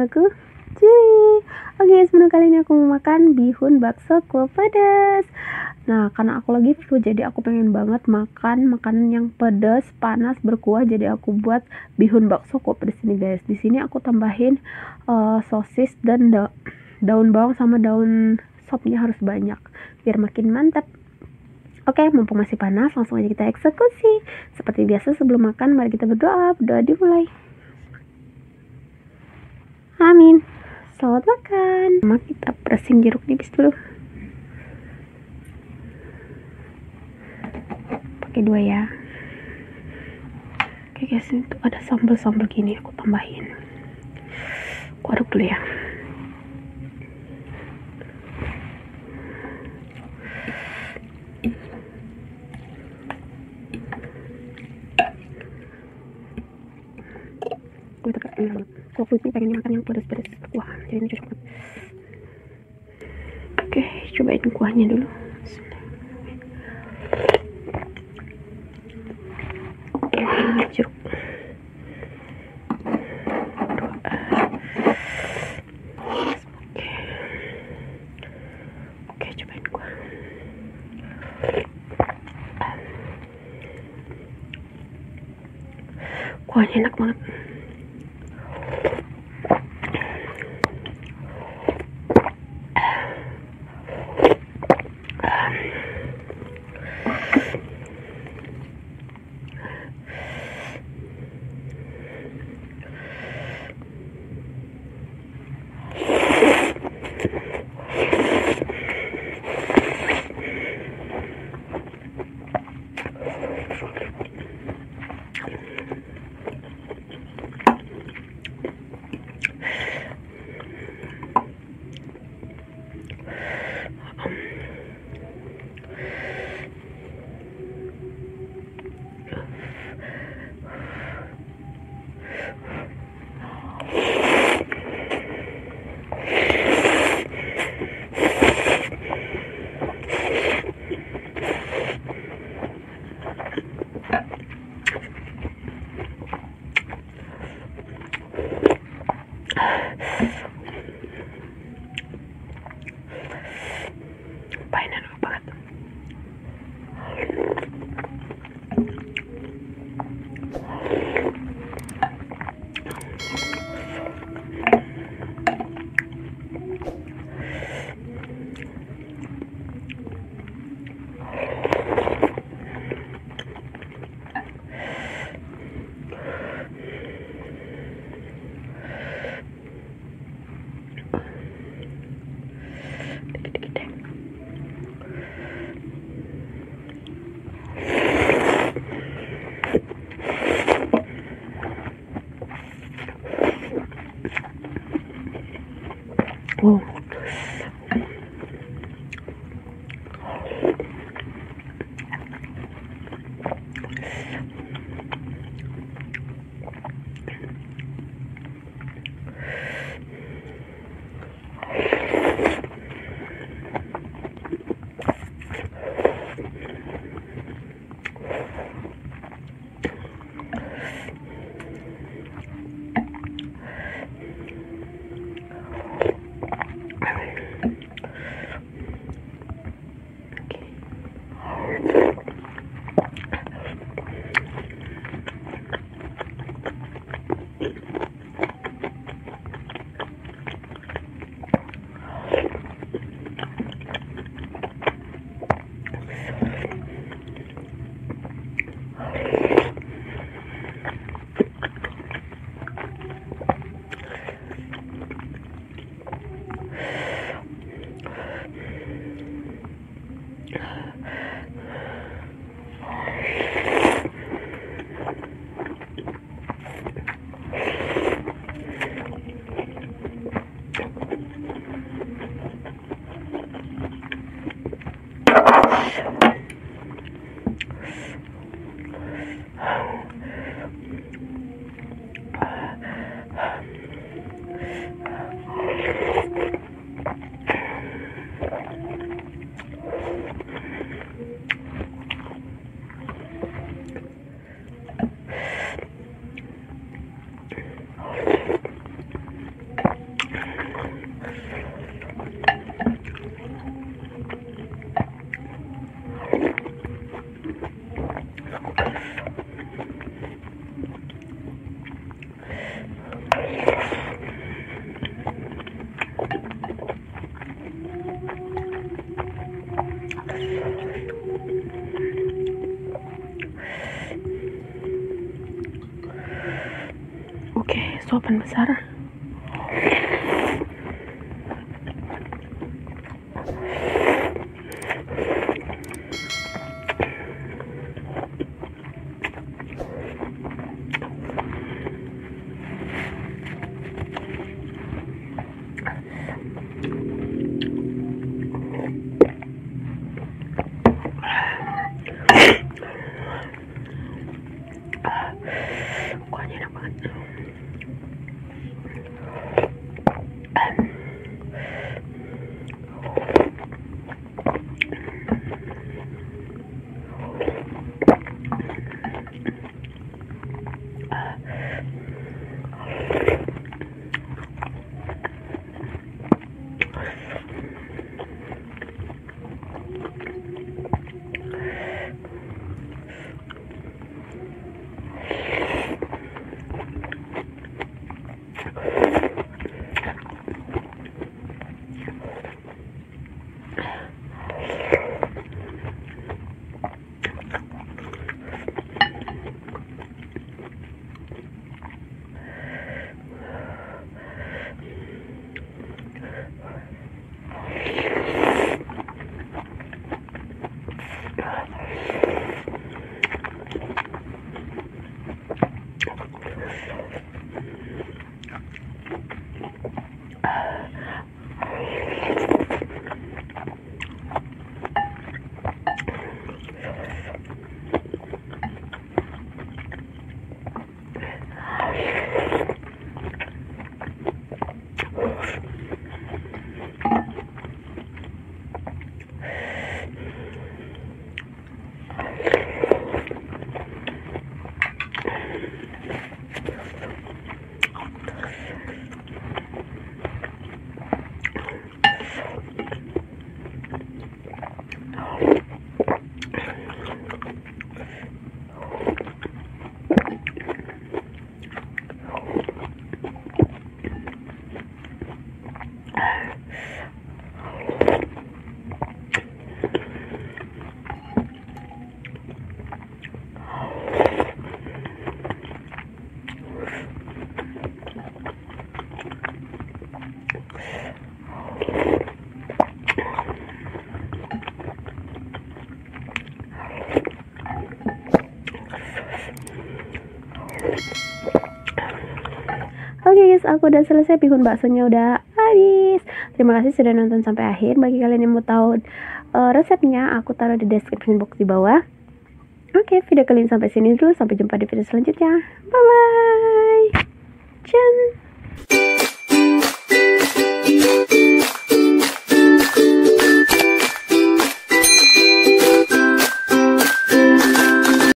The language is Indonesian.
bersama aku Jui. Oke, sebelum kali ini aku mau makan bihun bakso kuah pedas. Nah, karena aku lagi flu, jadi aku pengen banget makan makanan yang pedas, panas, berkuah. Jadi aku buat bihun bakso kuah pedas ini, guys. Di sini aku tambahin sosis dan daun bawang sama daun sopnya harus banyak biar makin mantap. Oke, mumpung masih panas, langsung aja kita eksekusi. Seperti biasa sebelum makan, mari kita berdoa. Berdoa dimulai. Amin. Selamat makan. Kita pressing jeruk nipis dulu. Pakai 2 ya. Oke guys, ini tuh ada sambal-sambal gini, aku tambahin. Aku aduk dulu ya. Gue terkait banget. Kalau kulit ini pengen makan yang pedas-pedas berkuah, jadi ini cocok banget. Oke, cobain kuahnya dulu. Jeruk. Oke, cobain kuah. Kuahnya enak banget. Pahin enak banget. Wow. ikan besar. Kuahnya enak banget. Oke guys, aku udah selesai, bihun baksonya udah habis. Terima kasih sudah nonton sampai akhir. Bagi kalian yang mau tahu resepnya, aku taruh di description box di bawah. Oke, video kali ini sampai sini dulu. Sampai jumpa di video selanjutnya. Bye bye. Ciao.